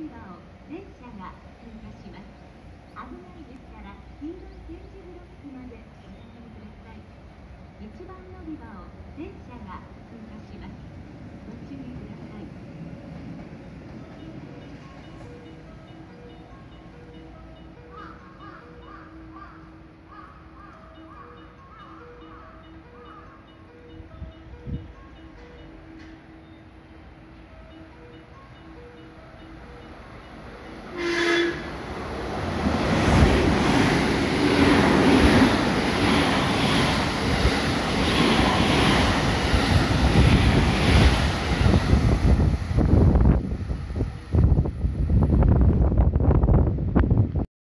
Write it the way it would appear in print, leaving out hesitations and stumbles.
り場を電車が通過します。危ないですから黄色い点字ブロックまでお下がりください。1番乗り場を電車が通過します。